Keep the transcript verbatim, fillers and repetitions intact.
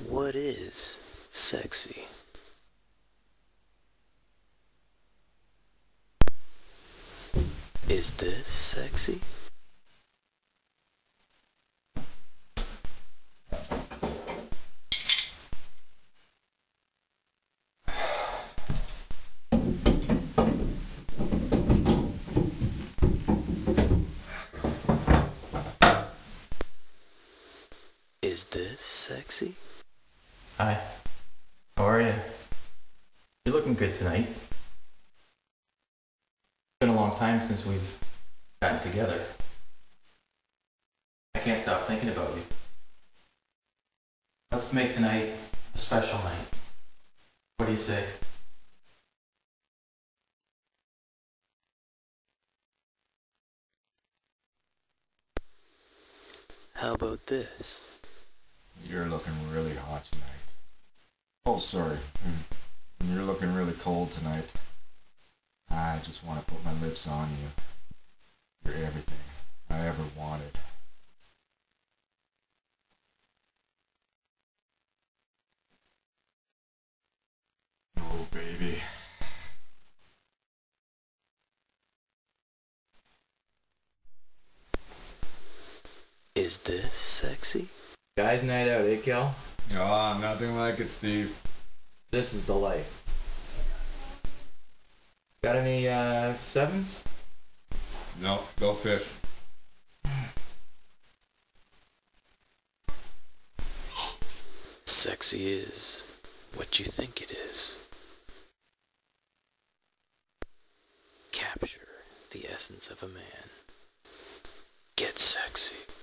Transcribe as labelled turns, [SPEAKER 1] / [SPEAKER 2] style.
[SPEAKER 1] What is sexy? Is this sexy? Is this sexy?
[SPEAKER 2] Hi. How are you? You're looking good tonight. It's been a long time since we've gotten together. I can't stop thinking about you. Let's make tonight a special night. What do you say?
[SPEAKER 1] How about this?
[SPEAKER 3] You're looking really hot tonight. Oh, sorry. Hmm. You're looking really cold tonight. I just want to put my lips on you. You're everything I ever wanted. Oh, baby.
[SPEAKER 1] Is this sexy?
[SPEAKER 2] Guys' night out, eh, Cal?
[SPEAKER 3] Oh, nothing like it, Steve.
[SPEAKER 2] This is the life. Got any, uh, sevens?
[SPEAKER 3] No, go fish.
[SPEAKER 1] Sexy is what you think it is. Capture the essence of a man. Get sexy.